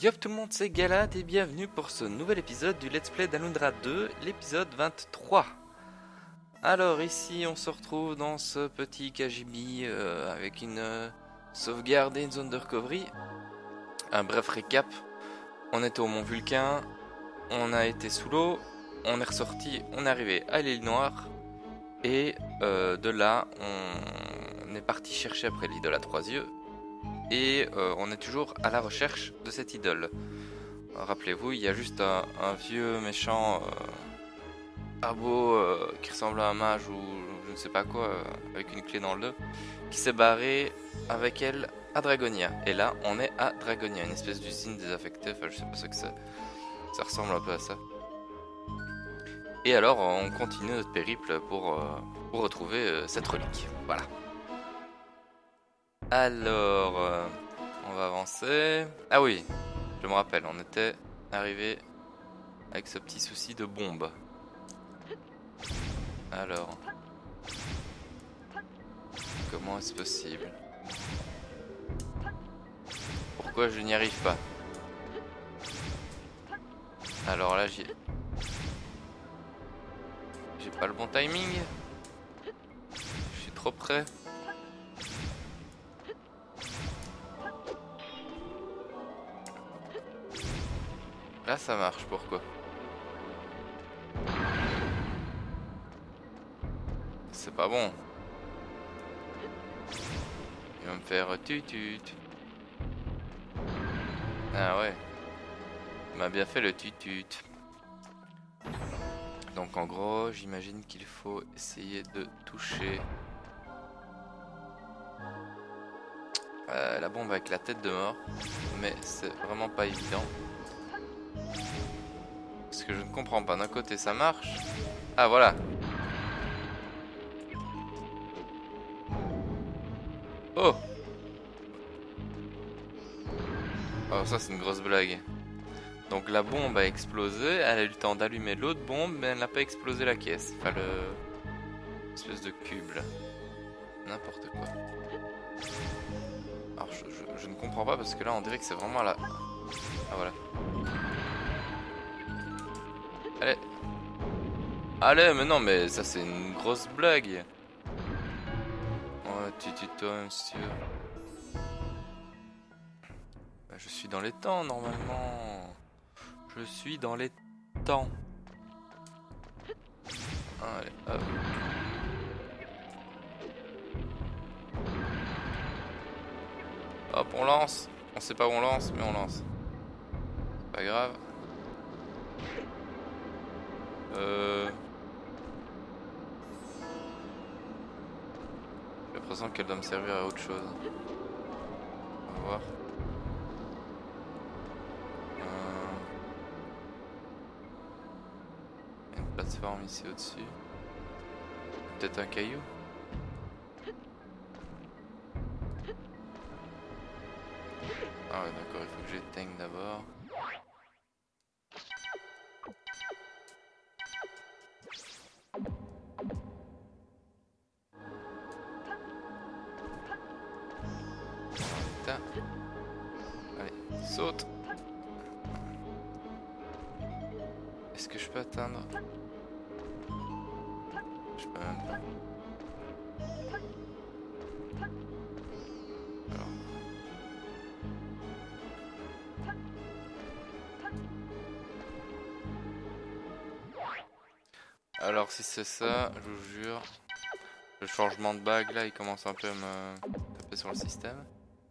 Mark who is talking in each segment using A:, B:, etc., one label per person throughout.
A: Yo tout le monde, c'est Galad et bienvenue pour ce nouvel épisode du Let's Play d'Alundra 2, l'épisode 23. Alors ici on se retrouve dans ce petit KGB avec une sauvegarde et une zone de recovery. Un bref récap, on était au Mont Vulcain, on a été sous l'eau, on est ressorti, on est arrivé à l'île Noire et de là on est parti chercher après l'idole à 3 yeux. Et on est toujours à la recherche de cette idole. Rappelez-vous, il y a juste un vieux méchant abo qui ressemble à un mage ou je ne sais pas quoi, avec une clé dans le dos, qui s'est barré avec elle à Dragonia. Et là, on est à Dragonia, une espèce d'usine désaffectée, enfin je sais pas ce que c'est. Ça ressemble un peu à ça. Et alors, on continue notre périple pour retrouver cette relique. Voilà. Alors, on va avancer. Ah oui, je me rappelle, on était arrivé avec ce petit souci de bombe. Alors, comment est-ce possible? Pourquoi je n'y arrive pas? Alors là, j'ai pas le bon timing. Je suis trop près. Là ça marche, pourquoi? C'est pas bon. Il va me faire tutut. Ah ouais. Il m'a bien fait le tutut. Donc en gros, j'imagine qu'il faut essayer de toucher la bombe avec la tête de mort. Mais c'est vraiment pas évident. Parce que je ne comprends pas, d'un côté ça marche. Ah voilà. Oh. Oh ça c'est une grosse blague. Donc la bombe a explosé, elle a eu le temps d'allumer l'autre bombe, mais elle n'a pas explosé la caisse. Enfin le... espèce de cube là. N'importe quoi. Alors je ne comprends pas parce que là on dirait que c'est vraiment la... Ah voilà. Allez. Allez, mais non, mais ça c'est une grosse blague. Oh, toi, monsieur. Bah, je suis dans les temps, normalement. Je suis dans les temps. Allez, hop. Hop, on lance. On sait pas où on lance, mais on lance. C'est pas grave. J'ai l'impression qu'elle doit me servir à autre chose. On va voir. Il y a une plateforme ici au-dessus. Peut-être un caillou. Ah ouais d'accord, il faut que j'éteigne d'abord. Allez, saute. Est-ce que je peux atteindre? Je peux même pas. Alors si c'est ça, je vous jure, le changement de bague là il commence un peu à me taper sur le système.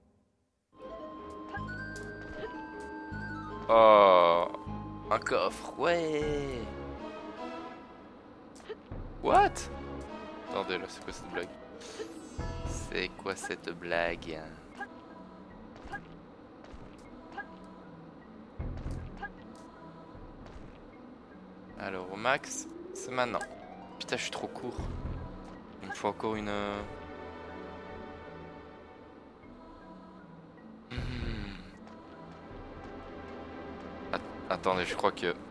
A: Oh, un coffre, ouais. What? Attendez là, c'est quoi cette blague? C'est quoi cette blague? Alors au max, c'est maintenant. Putain, je suis trop court. Il me faut encore une... Attendez, je crois que...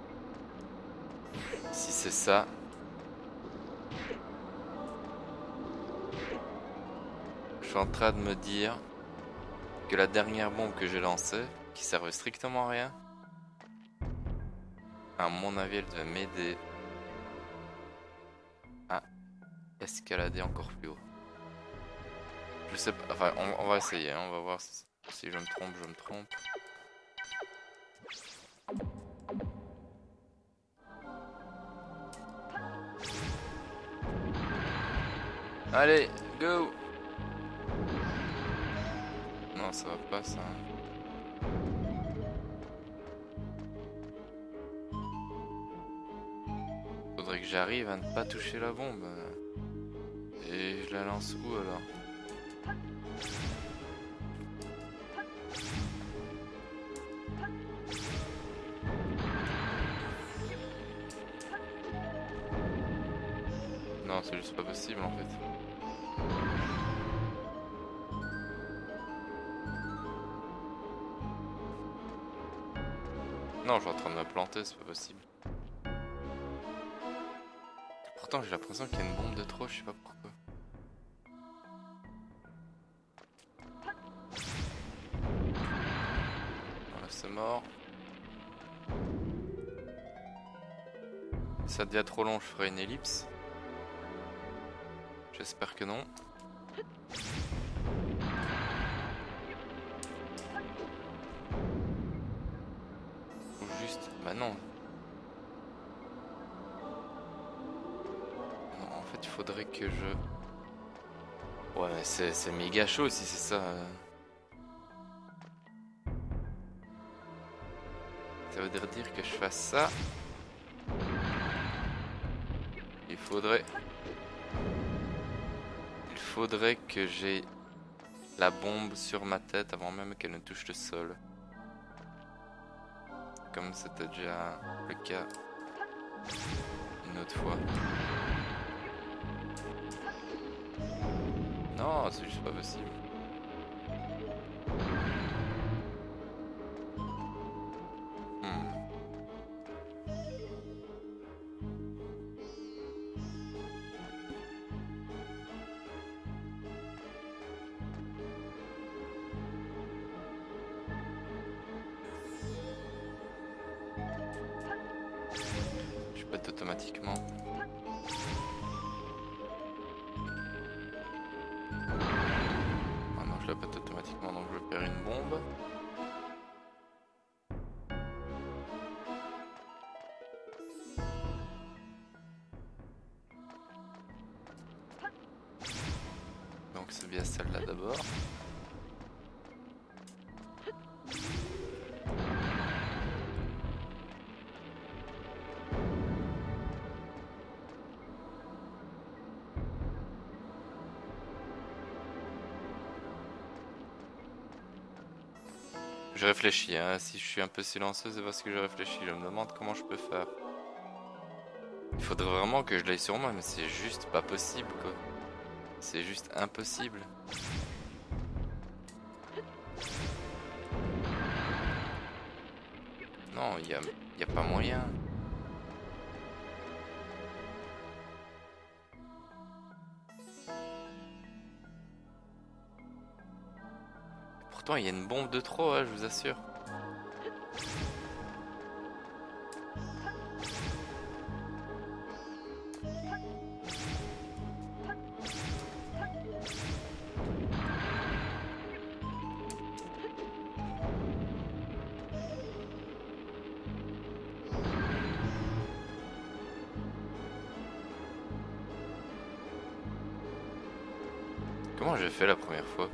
A: Si c'est ça... Je suis en train de me dire que la dernière bombe que j'ai lancée, qui servent strictement à rien. À mon avis, elle devait m'aider à escalader encore plus haut. Je sais pas, enfin on va essayer, hein, on va voir si je me trompe, je me trompe. Allez, go! Non, ça va pas ça. Faudrait que j'arrive à ne pas toucher la bombe. Et je la lance où alors? Non, c'est juste pas possible en fait. Non, je suis en train de me planter, c'est pas possible. Pourtant, j'ai l'impression qu'il y a une bombe de trop, je sais pas pourquoi. Voilà, c'est mort. Si ça devient trop long, je ferai une ellipse. J'espère que non. Ou juste... Bah non. Non, en fait, il faudrait que je... Ouais, mais c'est méga chaud si c'est ça. Ça veut dire que je fasse ça. Il faudrait que j'ai la bombe sur ma tête avant même qu'elle ne touche le sol. Comme c'était déjà le cas une autre fois. Non, c'est juste pas possible. Je pète automatiquement. Ah non, je la pète automatiquement, donc je perds une bombe. Donc c'est bien celle-là d'abord. Je réfléchis, hein. Si je suis un peu silencieux, c'est parce que je réfléchis. Je me demande comment je peux faire. Il faudrait vraiment que je l'aille sur moi, mais c'est juste pas possible, quoi. C'est juste impossible. Non, y a pas moyen. Pourtant, il y a une bombe de trop, hein, je vous assure. Comment j'ai fait la première fois?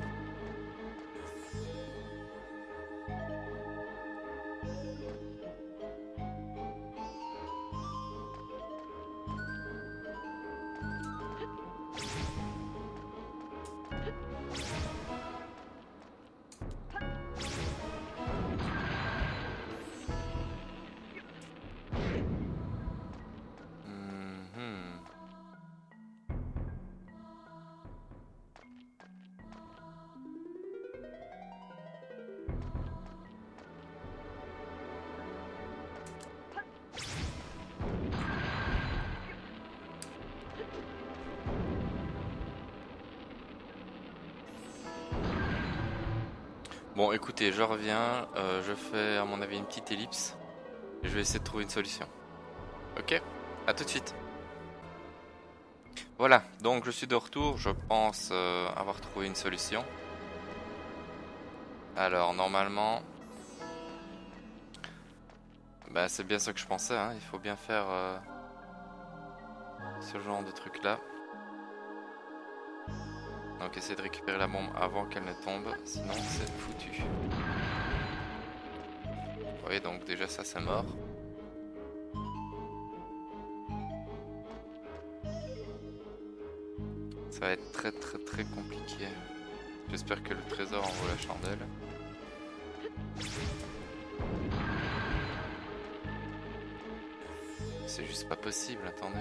A: Bon, écoutez, je reviens. Je fais, à mon avis, une petite ellipse. Et je vais essayer de trouver une solution. Ok? À tout de suite. Voilà, donc je suis de retour. Je pense avoir trouvé une solution. Alors, normalement... Bah, c'est bien ça que je pensais, hein. Il faut bien faire ce genre de truc là. Donc essayer de récupérer la bombe avant qu'elle ne tombe, sinon c'est foutu. Oui, donc déjà ça c'est mort. Ça va être très compliqué. J'espère que le trésor en vaut la chandelle. C'est juste pas possible, attendez.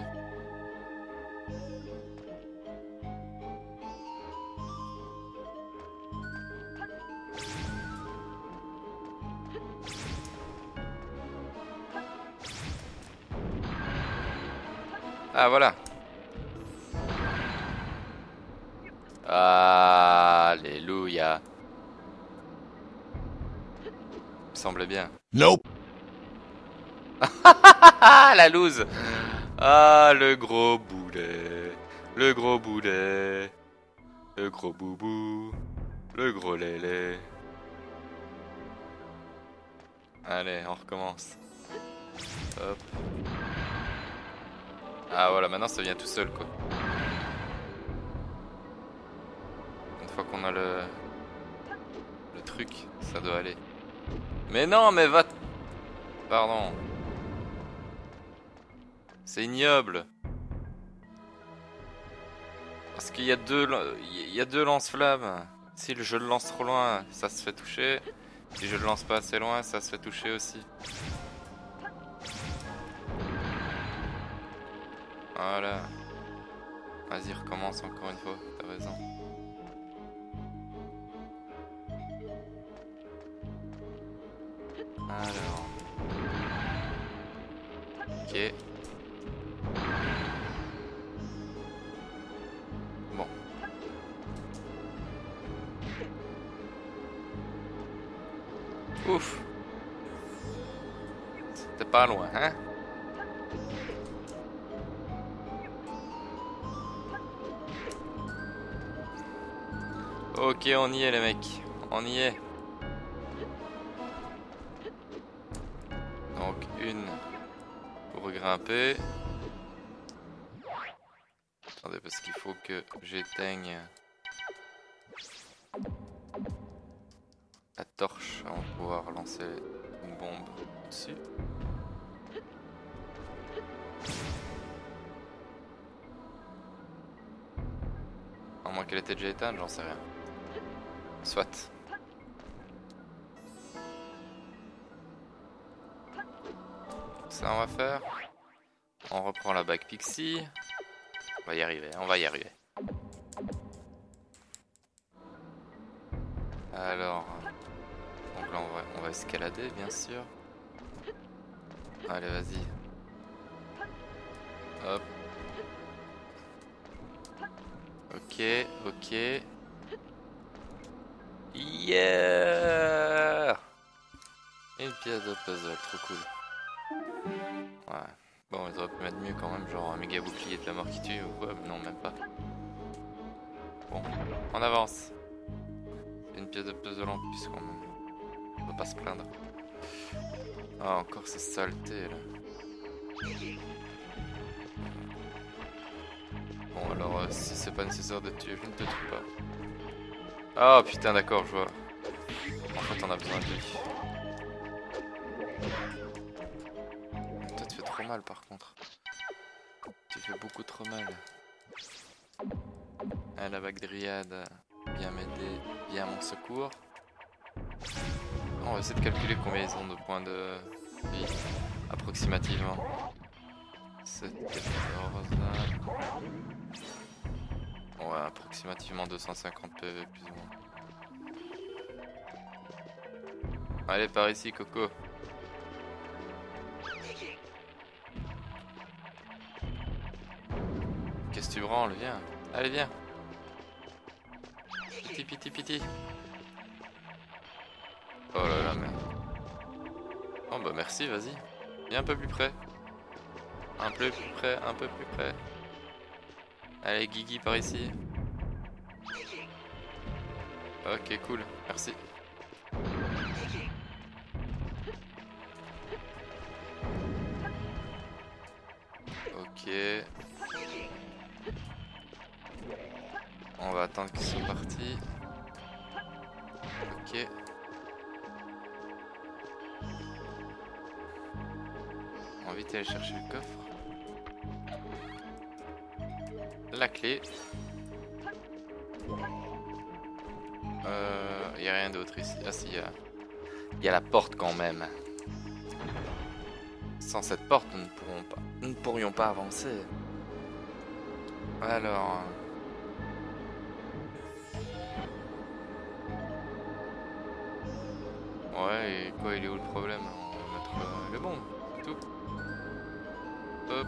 A: Ah voilà. Alléluia. Me semble bien.
B: Nope.
A: Ah la loose. Ah le gros boulet. Le gros boulet. Le gros boubou. Le gros lélé. Allez, on recommence. Hop. Ah voilà, maintenant ça vient tout seul quoi. Une fois qu'on a le truc, ça doit aller. Mais non, mais va... Pardon. C'est ignoble. Parce qu'il y a deux lance-flammes. Si je le lance trop loin, ça se fait toucher. Si je le lance pas assez loin, ça se fait toucher aussi. Voilà. Vas-y, recommence encore une fois, t'as raison. Alors. Ok. Bon. Ouf. C'était pas loin, hein? Ok, on y est les mecs. On y est. Donc une pour grimper. Attendez, parce qu'il faut que j'éteigne la torche avant de pouvoir lancer une bombe dessus. À moins qu'elle était déjà éteinte, j'en sais rien. Soit. Ça on va faire. On reprend la bague Pixie. On va y arriver, on va y arriver. Alors, donc là on va escalader bien sûr. Allez vas-y. Hop. Ok, ok. Yeah! Une pièce de puzzle, trop cool. Ouais. Bon, ils auraient pu mettre mieux quand même, genre un méga bouclier de la mort qui tue ou quoi, mais non, même pas. Bon, on avance. C'est une pièce de puzzle en plus quand même. On va pas se plaindre. Ah, encore ces saletés là. Bon, alors si c'est pas nécessaire de tuer, je ne te tue pas. Ah, oh, putain, d'accord, je vois. En fait, on a besoin de lui. Toi, tu fais trop mal par contre. Tu fais beaucoup trop mal. Ah, la bague dryade vient m'aider, vient à mon secours. On va essayer de calculer combien ils ont de points de vie, approximativement. 7, 14, ouais, approximativement 250 PV plus ou moins. Allez, par ici, Coco. Qu'est-ce que tu branles? Viens. Allez, viens. Piti, piti, piti. Oh bah merci, vas-y. Viens un peu plus près. Un peu plus près, un peu plus près. Allez, Guigui par ici. Ok, cool, merci. Ok. On va attendre qu'ils soient partis. Ok. On va vite aller chercher le coffre. La clé. Y a rien d'autre ici. Ah si, y a la porte quand même. Sans cette porte, nous ne pourrions pas avancer. Alors... Ouais, et quoi, il est où le problème? On va mettre le bon, c'est tout. Hop.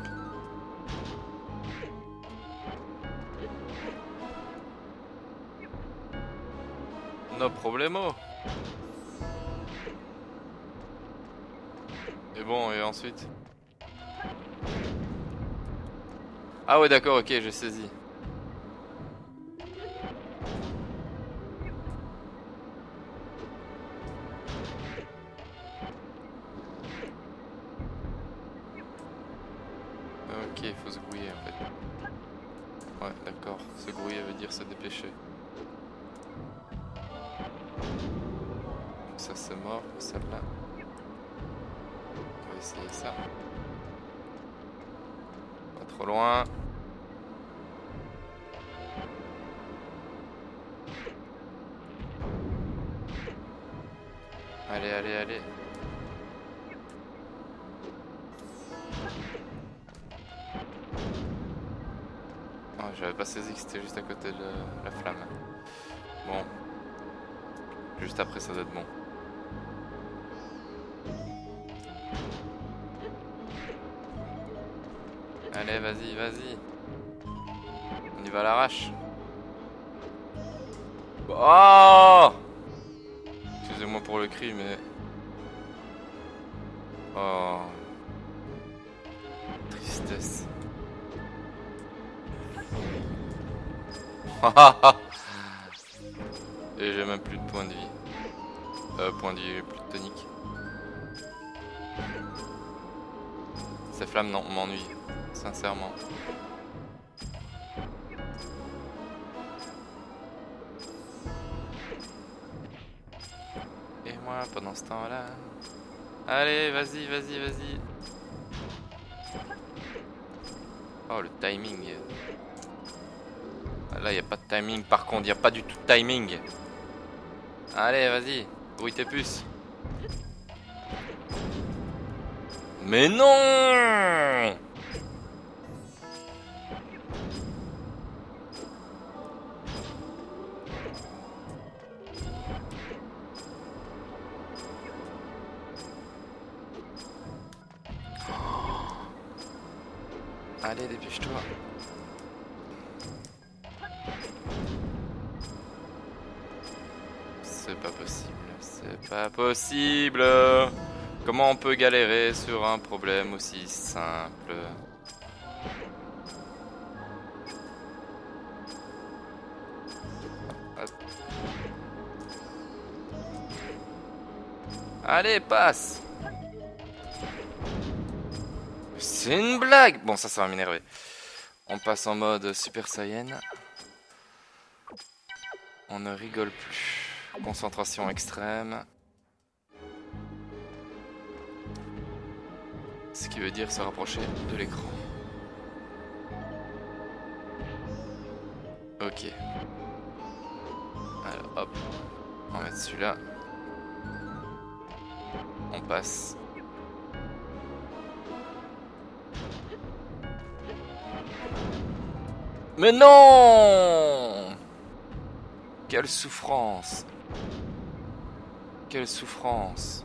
A: No problemo. Et bon, et ensuite? Ah ouais, d'accord, ok, j'ai saisi. Ok, il faut se grouiller en fait. Ouais, d'accord, se grouiller veut dire se dépêcher. Ça c'est mort, celle-là. On va essayer ça. Pas trop loin. Allez, allez, allez. Oh, j'avais pas saisi que c'était juste à côté de la flamme. Bon. Juste après ça doit être bon. Allez, vas-y, vas-y. On y va à l'arrache. Oh! Excusez-moi pour le cri, mais... Oh... Tristesse. Et j'ai même plus de points de vie. Point de vie, plus de tonique. Ces flammes, non, m'ennuient. Sincèrement. Et moi, pendant ce temps-là... Allez, vas-y, vas-y, vas-y. Oh, le timing. Là, il n'y a pas de timing. Par contre, il n'y a pas du tout de timing. Allez, vas-y. Grouille tes puces. Mais non! Allez, dépêche-toi. C'est pas possible. C'est pas possible. Comment on peut galérer sur un problème aussi simple? Allez, passe. C'est une blague. Bon, ça va m'énerver. On passe en mode Super Saiyan. On ne rigole plus. Concentration extrême. Ce qui veut dire se rapprocher de l'écran. Ok. Alors hop. On va mettre celui-là. On passe. Mais non! Quelle souffrance! Quelle souffrance!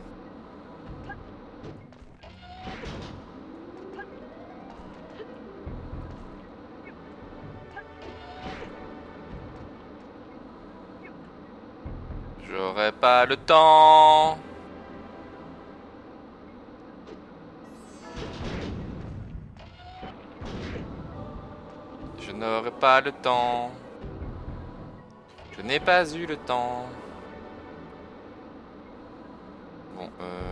A: J'aurai pas le temps! n'aurai pas le temps. Je n'ai pas eu le temps. Bon,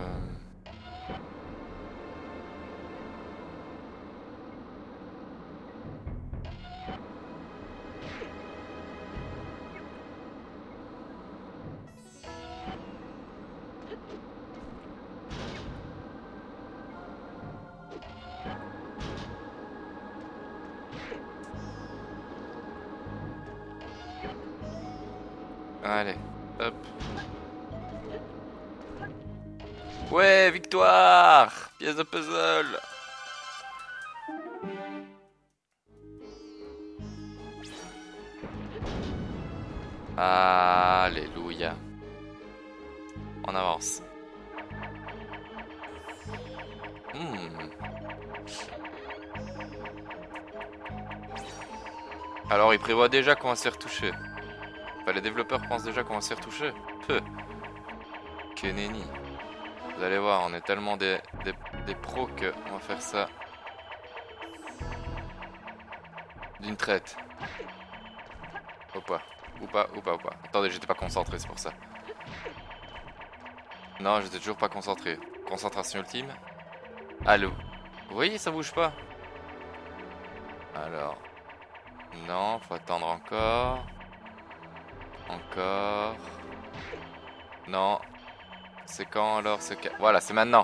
A: allez, hop. Ouais, victoire! Pièce de puzzle! Alléluia. On avance. Alors, il prévoit déjà qu'on va se faire toucher. Enfin, les développeurs pensent déjà qu'on va se faire toucher. Peu. Que nenni. Vous allez voir, on est tellement des pros qu'on va faire ça d'une traite. Ou pas. Ou pas. Attendez, j'étais pas concentré, c'est pour ça. Non, j'étais toujours pas concentré. Concentration ultime. Allô. Vous voyez, ça bouge pas. Alors. Non, faut attendre encore. Encore. Non. C'est quand alors? Voilà, c'est maintenant.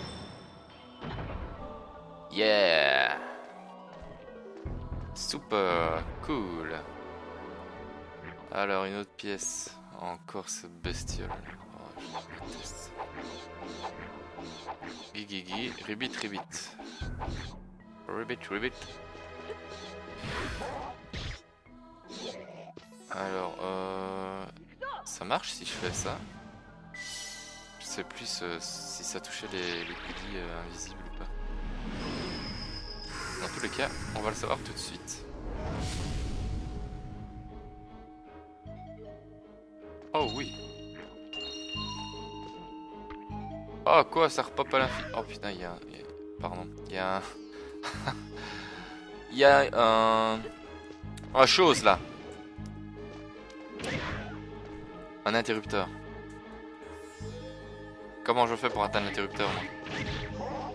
A: Yeah. Super cool. Alors, une autre pièce. Encore ce bestiole. Oh, je déteste. Gigi, ribbit. Ribbit. Alors, ça marche si je fais ça? Je sais plus si ça touchait les goodies invisibles ou pas. Dans tous les cas, on va le savoir tout de suite. Oh oui. Oh quoi, ça repop à l'infini. Oh putain, pardon, il y a un... il y a un chose là. Un interrupteur. Comment je fais pour atteindre l'interrupteur, moi?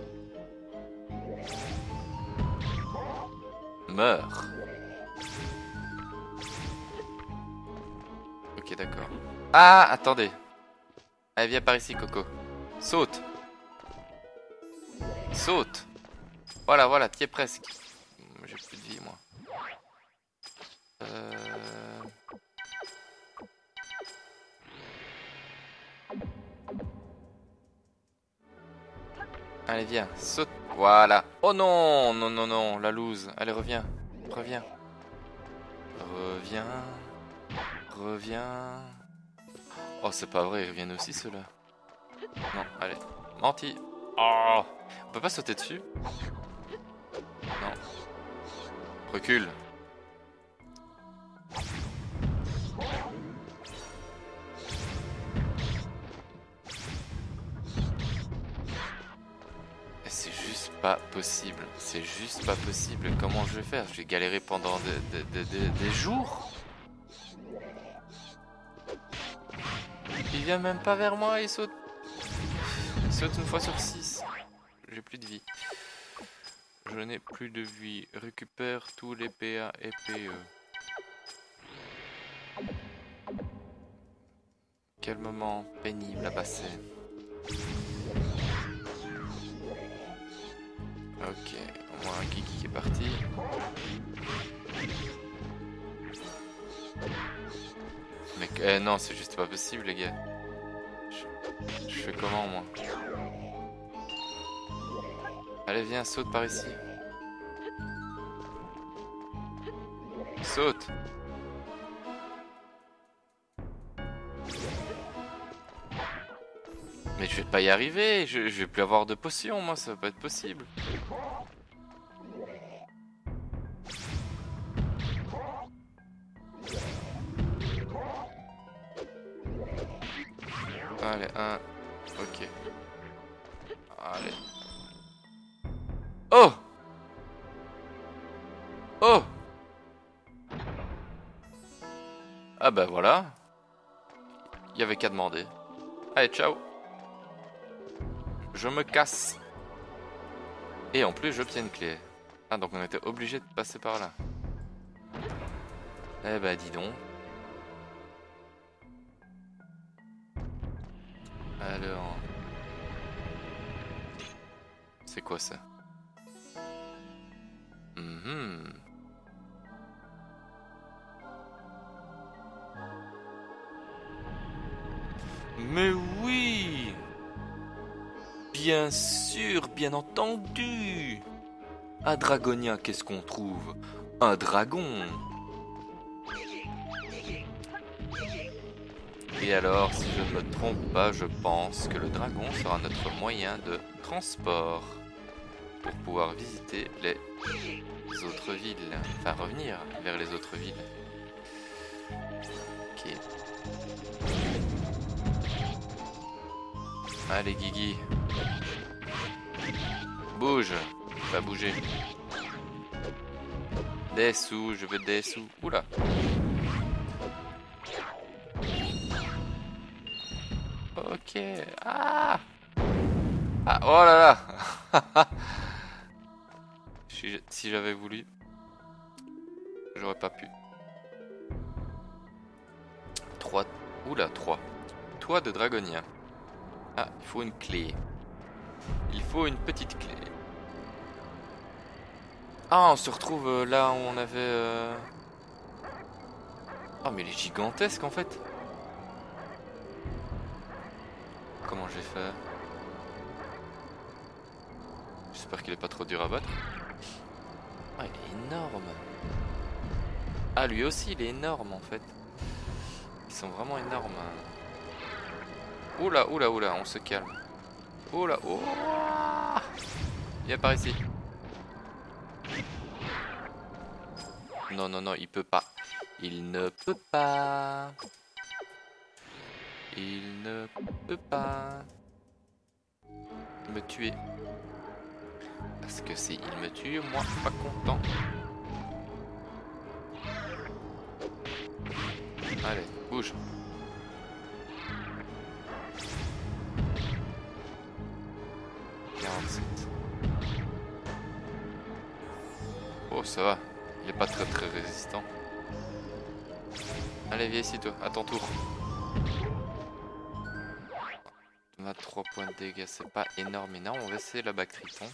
A: Meurs. Ok, d'accord. Ah, attendez. Allez, viens par ici, Coco. Saute. Saute. Voilà, t'y es presque. J'ai plus de vie, moi. Allez, viens, saute. Voilà. Oh non, non, la loose. Allez, reviens. Oh, c'est pas vrai, ils reviennent aussi, ceux-là. Non, allez. Menti. Oh, on peut pas sauter dessus? Non. Recule. C'est juste pas possible. C'est juste pas possible. Comment je vais faire? Je vais galérer pendant des jours. Il vient même pas vers moi, il saute. Il saute une fois sur 6. J'ai plus de vie. Je n'ai plus de vie. Récupère tous les PA et PE. Quel moment pénible à passer. Ok, au moins un Kiki qui est parti. Mais non, c'est juste pas possible, les gars. Je fais comment, moi? Allez, viens, saute par ici. Saute. Mais je vais pas y arriver, je vais plus avoir de potions, moi, ça va pas être possible. Allez, un. Ok. Allez. Oh! Oh! Ah bah voilà. Il y avait qu'à demander. Allez, ciao. Je me casse. Et en plus, j'obtiens une clé. Ah, donc on était obligé de passer par là. Eh bah dis donc. Alors... C'est quoi ça? Mais oui! Bien sûr, bien entendu! À Dragonia, qu'est-ce qu'on trouve? Un dragon! Et alors, si je ne me trompe pas, je pense que le dragon sera notre moyen de transport pour pouvoir visiter les autres villes. Enfin, revenir vers les autres villes. Ok. Allez, Guigui. Bouge. Va bouger. Des sous, je veux des sous. Oula. Ok. Ah. Ah, oh là là. Si j'avais voulu, j'aurais pas pu. 3. Oula, 3. Toit de Dragonia. Ah, il faut une clé. Il faut une petite clé. Ah, on se retrouve là où on avait... Oh, mais il est gigantesque en fait. Comment j'ai fait? J'espère qu'il est pas trop dur à battre. Ah, il est énorme. Ah, lui aussi, il est énorme en fait. Ils sont vraiment énormes. Oula, oula, oula, on se calme. Oula, oh. Viens par ici. Non, non, non, il peut pas. Il ne peut pas. Il ne peut pas me tuer. Parce que si il me tue, moi, je suis pas content. Allez, bouge. Oh, ça va. Il est pas très très résistant. Allez, viens ici, toi. À ton tour. 23 points de dégâts, c'est pas énorme, énorme. On va essayer la bague Triton.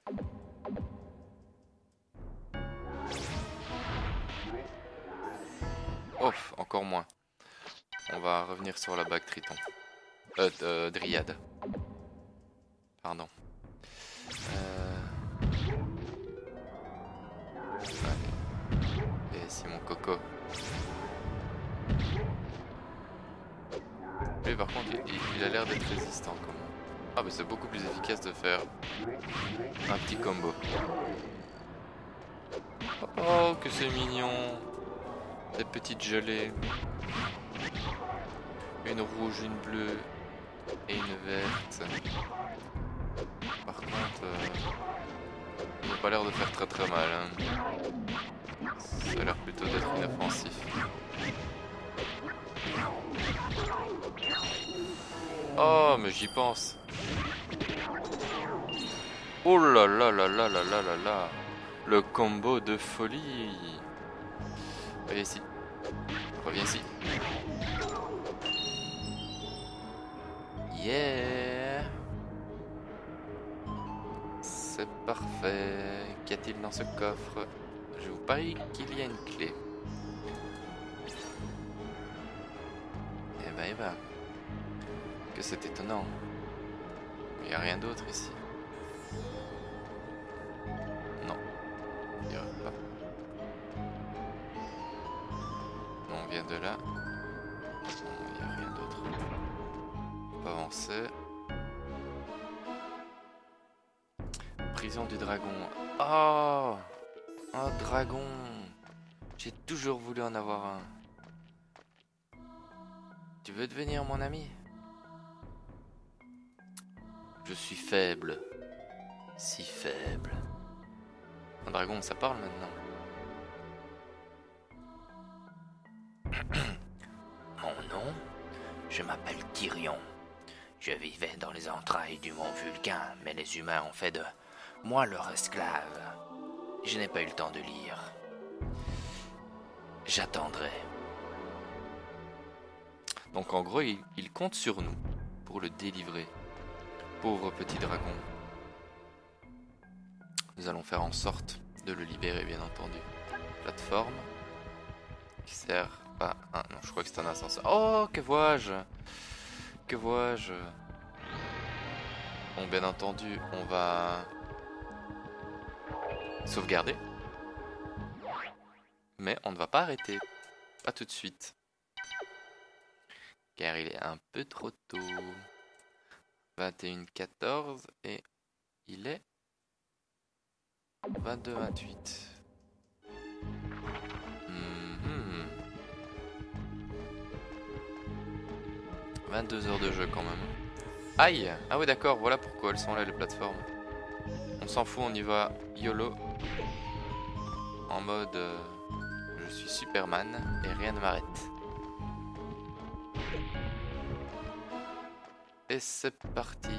A: Oh, encore moins. On va revenir sur la bague Triton. Dryade. Pardon. Allez. Et ici mon coco. Lui par contre il a l'air d'être résistant quand même. Ah mais c'est beaucoup plus efficace de faire un petit combo. Oh que c'est mignon. Des petites gelées. Une rouge, une bleue et une verte. Par contre, il n'a pas l'air de faire très très mal. Hein. Ça a l'air plutôt d'être inoffensif. Oh, mais j'y pense. Oh là là là là là là là là. Le combo de folie. Reviens ici. Reviens ici. Yeah. C'est parfait. Qu'y a-t-il dans ce coffre? Je vous parie qu'il y a une clé. Eh ben. Que c'est étonnant. Il n'y a rien d'autre ici. Non. Il n'y a pas. Non, on vient de là. Non, il n'y a rien d'autre. On peut avancer. Prison du dragon. Oh! Un dragon! J'ai toujours voulu en avoir un. Tu veux devenir mon ami? Je suis faible. Si faible. Un dragon, ça parle maintenant. Je m'appelle Tyrion. Je vivais dans les entrailles du mont Vulcain, mais les humains ont fait de moi leur esclave. Je n'ai pas eu le temps de lire. J'attendrai. Donc en gros, il compte sur nous pour le délivrer. Pauvre petit dragon. Nous allons faire en sorte de le libérer, bien entendu. Plateforme qui sert à... Ah non, je crois que c'est un ascenseur. Oh, que vois-je? Que vois-je? Bon, bien entendu, on va sauvegarder. Mais on ne va pas arrêter. Pas tout de suite. Car il est un peu trop tôt. 21h14 et il est 22h28. 22 heures de jeu quand même. Aïe! Ah oui d'accord, voilà pourquoi elles sont là les plateformes. On s'en fout, on y va YOLO. En mode je suis Superman et rien ne m'arrête. Et c'est parti.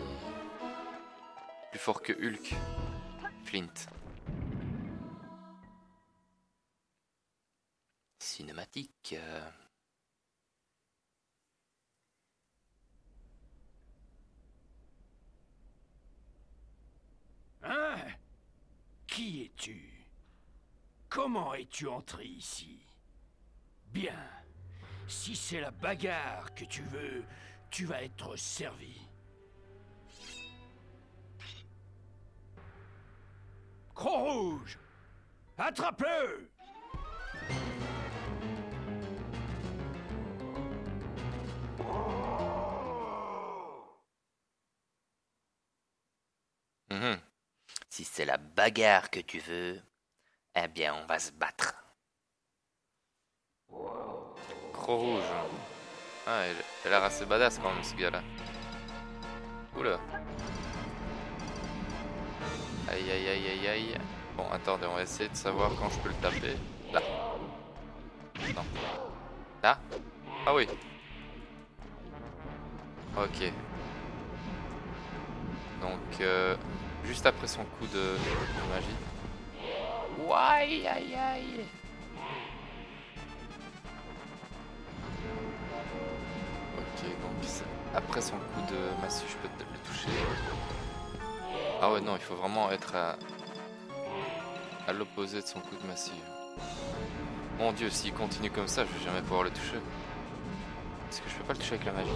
A: Plus fort que Hulk. Flint. Cinématique.
B: Hein? Qui es-tu? Comment es-tu entré ici? Bien. Si c'est la bagarre que tu veux, tu vas être servi. Croc-Rouge! Attrape-le!
A: Si c'est la bagarre que tu veux, eh bien on va se battre. Croc-Rouge. Ah, il a l'air assez badass quand même ce gars-là. Oula. Aïe aïe aïe aïe aïe. Bon, attendez, on va essayer de savoir quand je peux le taper. Là. Non. Là? Ah oui. Ok. Donc, juste après son coup de magie. Ouaille aïe aïe. Ok, donc après son coup de massue, je peux peut-être le toucher. Ah ouais, non, il faut vraiment être à l'opposé de son coup de massue. Mon dieu, s'il continue comme ça, je vais jamais pouvoir le toucher. Est-ce que je peux pas le toucher avec la magie?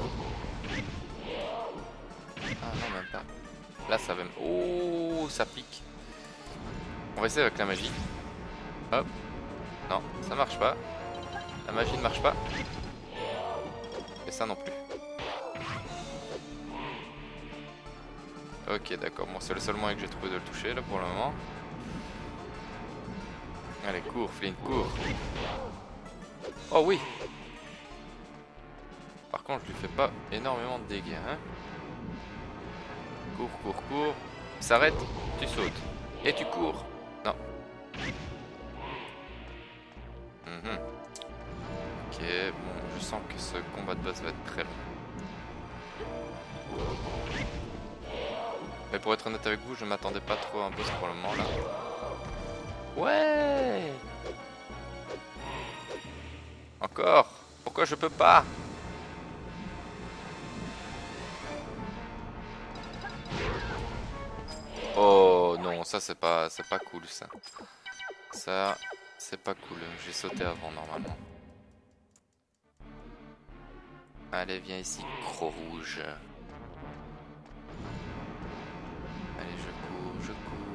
A: Ah non, même pas. Là, ça va me... Oh, ça pique. On va essayer avec la magie. Hop. Non, ça marche pas. La magie ne marche pas. Et ça non plus. Ok, d'accord. Bon, c'est le seul moyen que j'ai trouvé de le toucher, là, pour le moment. Allez, cours, Flint, cours. Oh oui. Par contre, je lui fais pas énormément de dégâts, hein. Cours, cours, cours. S'arrête, tu sautes. Et tu cours. Non. Ok, bon, je sens que ce combat de boss va être très long. Mais pour être honnête avec vous, je m'attendais pas trop à un boss pour le moment là. Ouais. Encore. Pourquoi je peux pas? Oh non, ça c'est pas cool ça. Ça c'est pas cool. J'ai sauté avant normalement. Allez, viens ici, Croc-Rouge. Allez, je cours,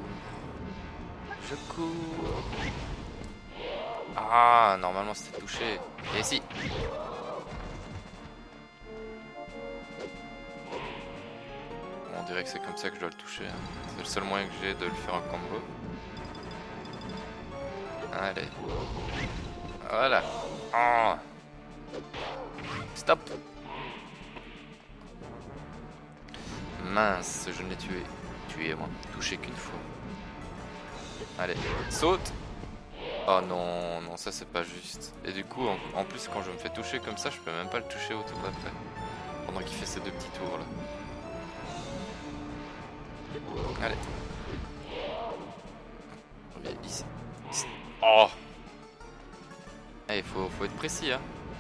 A: je cours. Je cours. Ah, normalement c'était touché. Et ici. Bon, on dirait que c'est comme ça que je dois le toucher. Hein. C'est le seul moyen que j'ai de le faire en combo. Allez. Voilà. Oh. Stop. Mince, je ne l'ai tué moi. Touché qu'une fois. Allez, saute. Oh non, non, ça c'est pas juste. Et du coup, en plus, quand je me fais toucher comme ça, je peux même pas le toucher au tour d'après. Pendant qu'il fait ces 2 petits tours là. Allez. Reviens ici. Oh! Il faut être précis, hein.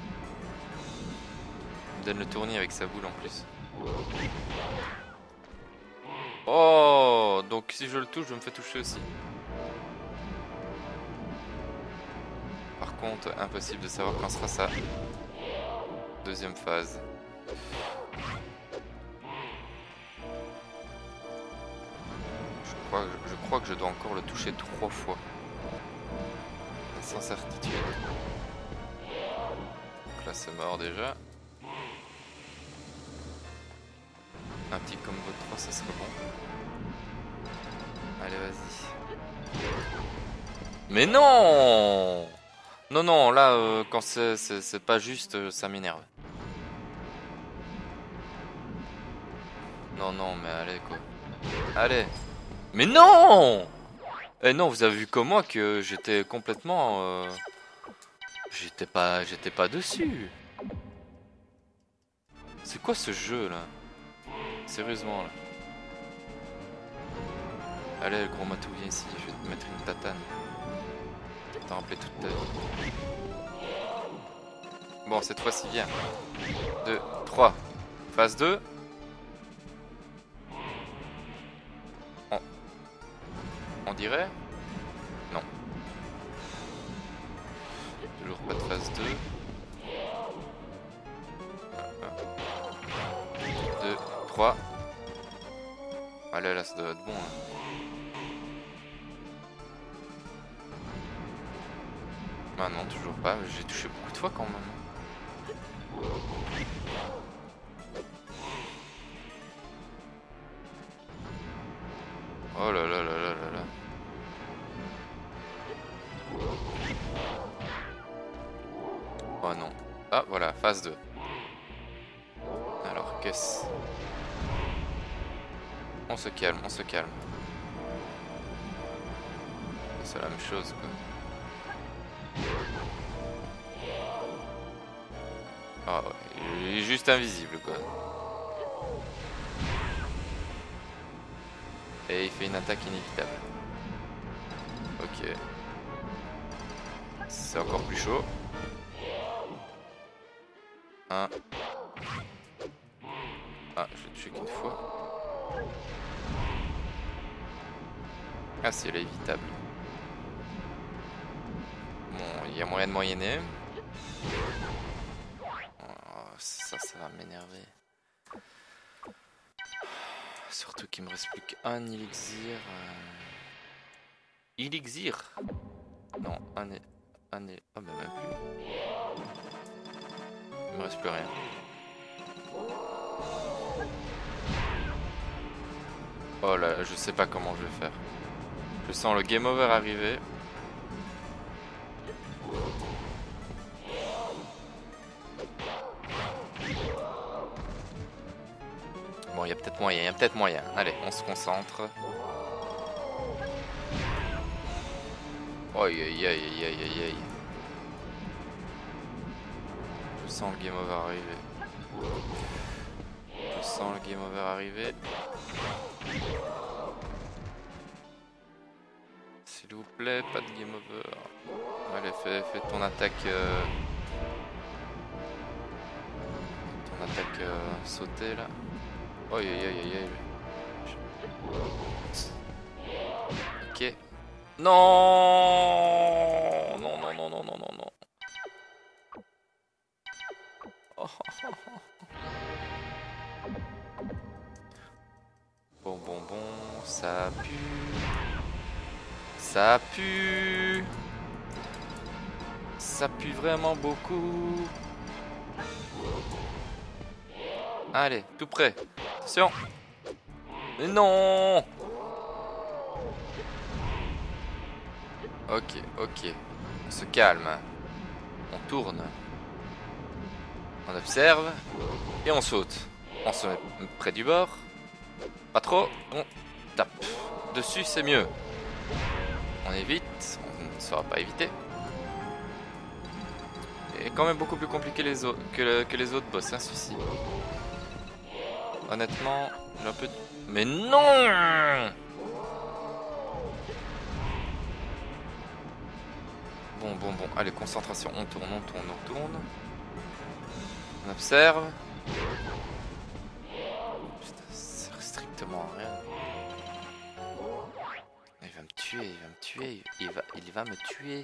A: Il me donne le tournis avec sa boule en plus. Oh! Donc si je le touche, je me fais toucher aussi. Par contre, impossible de savoir quand sera sa deuxième phase. Je crois que je dois encore le toucher 3 fois. Sans certitude. Donc là c'est mort déjà. Un petit combo de 3, ça serait bon. Allez, vas-y. Mais non! Non, non, là, quand c'est pas juste, ça m'énerve. Non, non, mais allez, quoi. Allez. Mais non! Eh non, vous avez vu comme moi que j'étais complètement... J'étais pas dessus. C'est quoi ce jeu, là? Sérieusement, là. Allez, le gros matou, viens ici, je vais te mettre une tatane. T'as rappelé toute ta vie. Bon, cette fois-ci, viens. 2, 3. Phase 2. On dirait? Non. Toujours pas de phase 2. 1, 2, 3. Allez, là, ça doit être bon. Hein. Ah non, toujours pas. J'ai touché beaucoup de fois quand même. Oh là là là là là là. Oh non. Ah voilà, phase 2. Alors qu'est-ce... On se calme, on se calme. C'est la même chose quoi. Ah ouais, il est juste invisible quoi. Et il fait une attaque inévitable. Ok. C'est encore plus chaud. 1. Ah, je l'ai tué qu'une fois. Ah, c'est évitable. Bon, il y a moyen de moyenner. Oh, ça va m'énerver. Surtout qu'il me reste plus qu'un élixir. Élixir? Non, un... Ah bah même plus. Il me reste plus rien. Oh là, je sais pas comment je vais faire. Je sens le game over arriver. Bon, il y a peut-être moyen, il y a peut-être moyen. Allez, on se concentre. Aïe aïe aïe aïe aïe aïe aïe. Je sens le game over arriver. Je sens le game over arriver. S'il vous plaît, pas de game over. Allez, fais ton attaque. Ton attaque sautée là. Aïe aïe aïe aïe aïe. Ok. Non, non, non, non, non, non, non, non. Oh. Bon, bon, bon, ça pue. Ça pue. Ça pue vraiment beaucoup. Allez, tout près. Attention. Mais non. Ok, ok. On se calme. On tourne. On observe. Et on saute. On se met près du bord. Pas trop. On tape. Dessus, c'est mieux. On évite. On ne sera pas évité. Et quand même beaucoup plus compliqué que les autres boss, hein, celui-ci. Honnêtement, j'ai un peu... Mais non! Bon, allez, concentration, on tourne. On observe. Putain, ça sert strictement à rien. Il va me tuer, il va me tuer.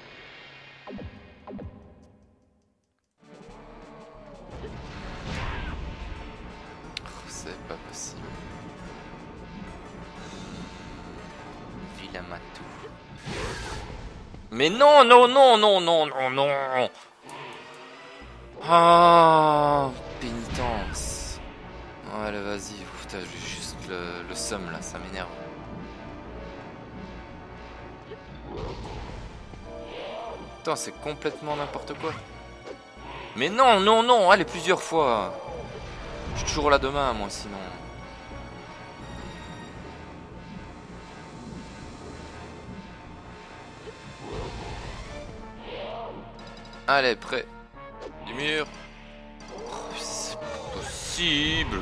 A: Oh, c'est pas possible. Vilain matou. Mais non. Ah, pénitence. Allez, vas-y. Putain, j'ai juste le seum là, ça m'énerve. Putain, c'est complètement n'importe quoi. Mais non, allez, plusieurs fois. Je suis toujours là demain, moi, sinon. Allez, prêt. Du mur. Oh, c'est pas possible.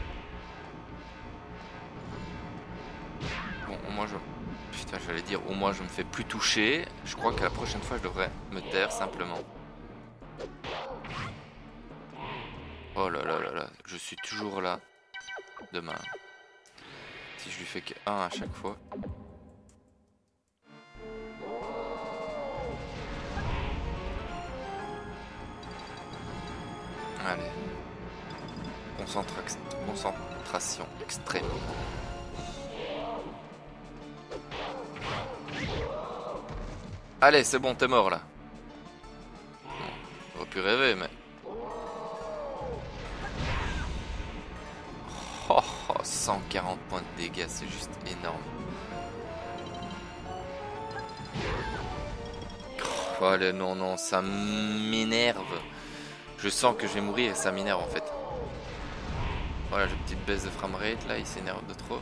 A: Bon, moi je... Putain, j'allais dire, au moins je me fais plus toucher. Je crois que la prochaine fois, je devrais me taire simplement. Oh là là, je suis toujours là. Demain. Si je lui fais que 1 à chaque fois. Allez. Concentration extrême. Allez, c'est bon, t'es mort là. J'aurais pu rêver, mais... Oh, 140 points de dégâts, c'est juste énorme. Oh, allez, non, ça m'énerve. Je sens que je vais mourir et ça m'énerve en fait. Voilà, j'ai une petite baisse de framerate là, il s'énerve de trop.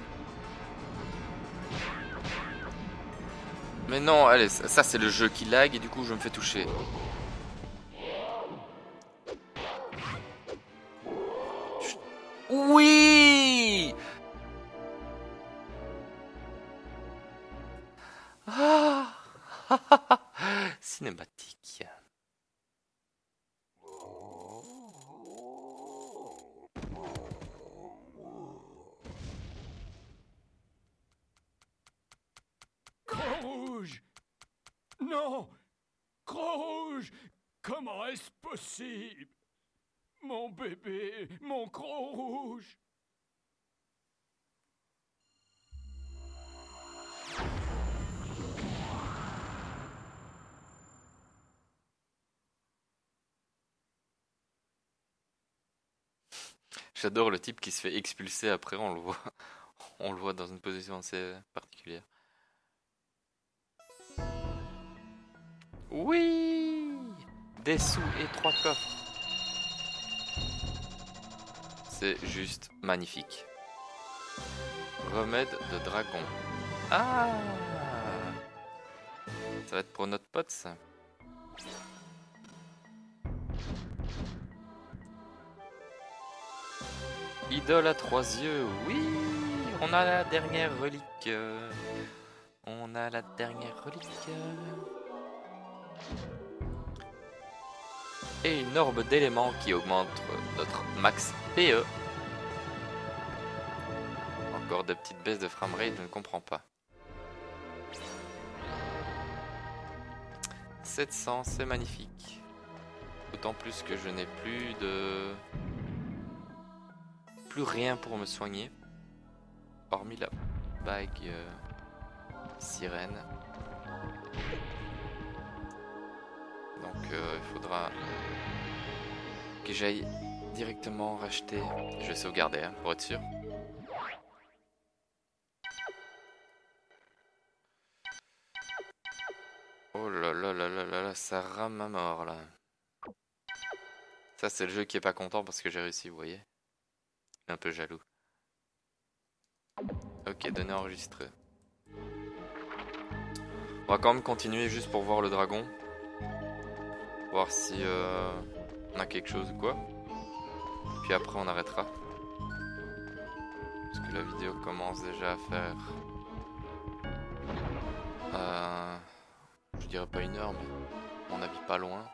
A: Mais non, allez, ça c'est le jeu qui lag et du coup je me fais toucher. Oui! Ah! Cinématique.
B: Croc-Rouge! Non! Croc-Rouge! Comment est-ce possible? Mon bébé, mon Croc-Rouge!
A: J'adore le type qui se fait expulser après, on le voit dans une position assez particulière. Oui! Des sous et 3 coffres. C'est juste magnifique. Remède de dragon. Ah! Ça va être pour notre pote ça. Idole à 3 yeux, oui! On a la dernière relique. On a la dernière relique. Et une orbe d'éléments qui augmente notre max PE. Encore des petites baisses de framerate, je ne comprends pas. 700, c'est magnifique. D'autant plus que je n'ai plus de... Plus rien pour me soigner. Hormis la bague sirène. Donc il faudra que j'aille directement racheter. Je vais sauvegarder hein, pour être sûr. Oh là là là là là là, ça rame à mort là. Ça c'est le jeu qui est pas content parce que j'ai réussi, vous voyez. Un peu jaloux. Ok, données enregistrées. On va quand même continuer juste pour voir le dragon. Voir si on a quelque chose ou quoi. Puis après on arrêtera. Parce que la vidéo commence déjà à faire... je dirais pas 1 heure, mais à mon avis pas loin.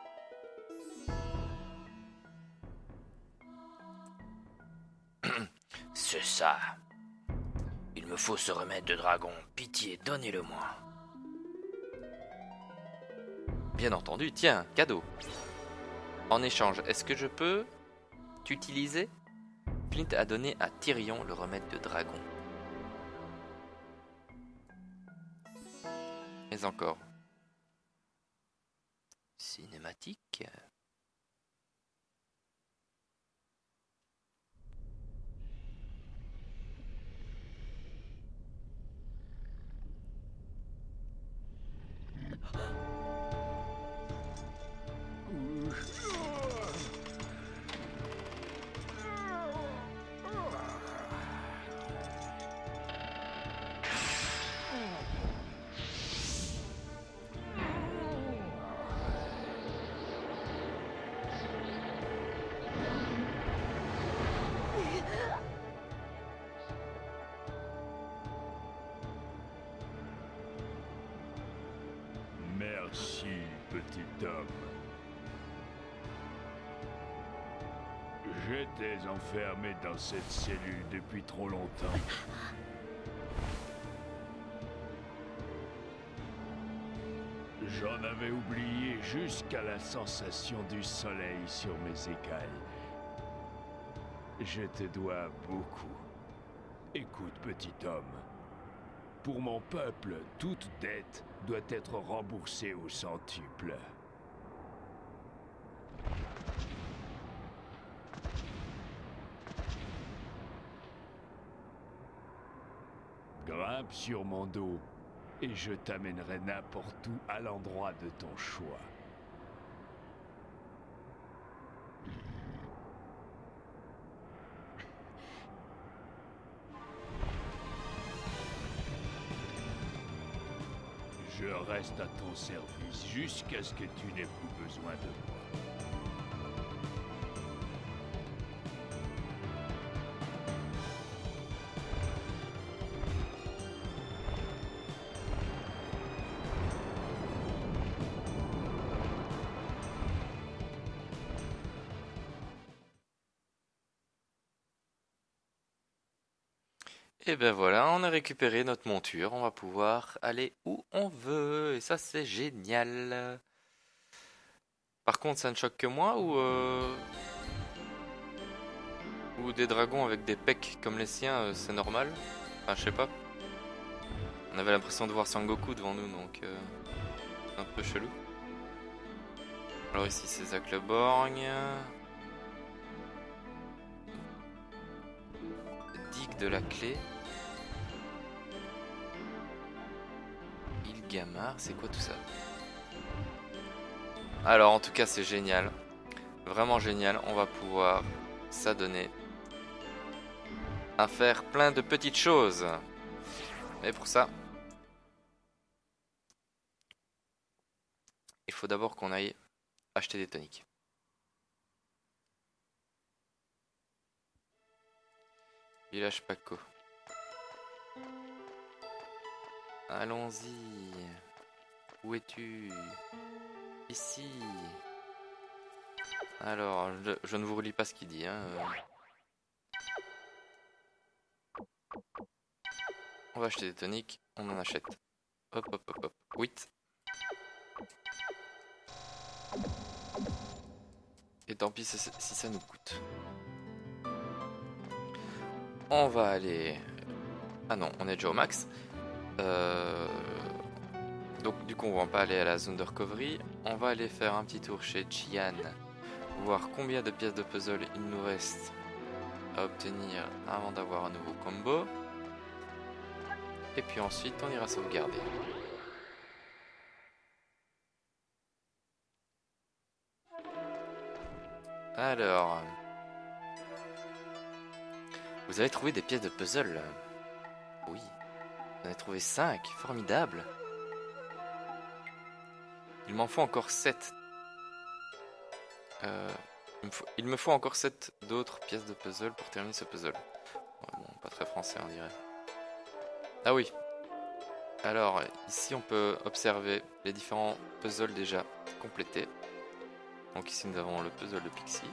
B: C'est ça. Il me faut ce remède de dragon. Pitié, donnez-le-moi.
A: Bien entendu, tiens, cadeau. En échange, est-ce que je peux t'utiliser? Flint a donné à Tyrion le remède de dragon. Mais encore. Cinématique.
B: Merci, petit homme. J'étais enfermé dans cette cellule depuis trop longtemps. J'en avais oublié jusqu'à la sensation du soleil sur mes écailles. Je te dois beaucoup. Écoute, petit homme. Pour mon peuple, toute dette doit être remboursée au centuple. Grimpe sur mon dos et je t'amènerai n'importe où à l'endroit de ton choix. Je reste à ton service jusqu'à ce que tu n'aies plus besoin de moi.
A: Et ben voilà, on a récupéré notre monture, on va pouvoir aller où on veut, et ça c'est génial. Par contre, ça ne choque que moi ou des dragons avec des pecs comme les siens, c'est normal? Enfin, je sais pas. On avait l'impression de voir Sangoku devant nous, donc c'est un peu chelou. Alors ici c'est Zack le Borgne. Digue de la clé. Ilgamar, c'est quoi tout ça? Alors en tout cas c'est génial. Vraiment génial, on va pouvoir s'adonner à faire plein de petites choses. Mais pour ça, il faut d'abord qu'on aille acheter des toniques. Village Paco. Allons-y. Où es-tu? Ici. Alors, je ne vous relis pas ce qu'il dit. Hein. On va acheter des toniques. On en achète. Hop, hop, hop, hop. 8. Et tant pis si ça nous coûte. On va aller... Ah non, on est déjà au max. Donc du coup on va pas aller à la zone de recovery. On va aller faire un petit tour chez Chian. Voir combien de pièces de puzzle il nous reste à obtenir avant d'avoir un nouveau combo. Et puis ensuite on ira sauvegarder. Alors... Vous avez trouvé des pièces de puzzle? Oui. Vous en avez trouvé 5, formidable. Il m'en faut encore 7. Il me faut encore 7 d'autres pièces de puzzle pour terminer ce puzzle. Ouais, bon, pas très français on dirait. Ah oui. Alors ici on peut observer les différents puzzles déjà complétés. Donc ici nous avons le puzzle de Pixie.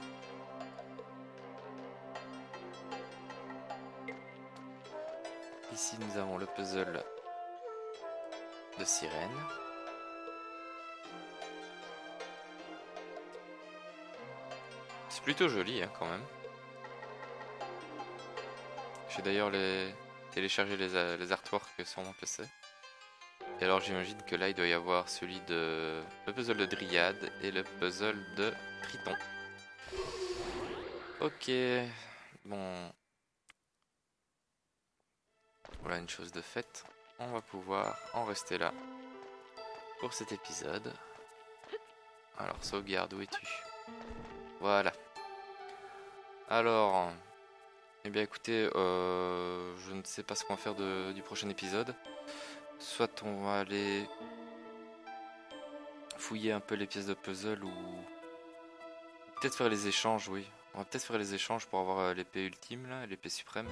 A: Ici nous avons le puzzle de Sirène. C'est plutôt joli hein, quand même. J'ai d'ailleurs téléchargé les artworks sur mon PC. Et alors j'imagine que là il doit y avoir celui de le puzzle de Dryade et le puzzle de Triton. Ok, bon. Voilà une chose de faite. On va pouvoir en rester là pour cet épisode. Alors sauvegarde, où es-tu? Voilà. Alors, eh bien écoutez, je ne sais pas ce qu'on va faire du prochain épisode. Soit on va aller fouiller un peu les pièces de puzzle ou peut-être faire les échanges, oui. On va peut-être faire les échanges pour avoir l'épée ultime, là, l'épée suprême.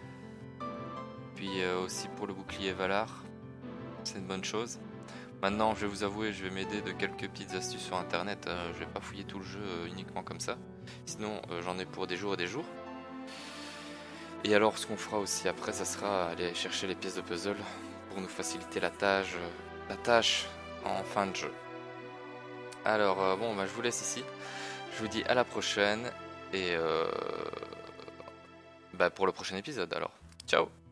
A: Puis aussi pour le bouclier Valar, c'est une bonne chose. Maintenant, je vais vous avouer, je vais m'aider de quelques petites astuces sur internet. Je vais pas fouiller tout le jeu uniquement comme ça. Sinon, j'en ai pour des jours et des jours. Et alors, ce qu'on fera aussi après, ça sera aller chercher les pièces de puzzle pour nous faciliter la tâche en fin de jeu. Alors, bon, bah, je vous laisse ici. Je vous dis à la prochaine et bah, pour le prochain épisode alors. Ciao!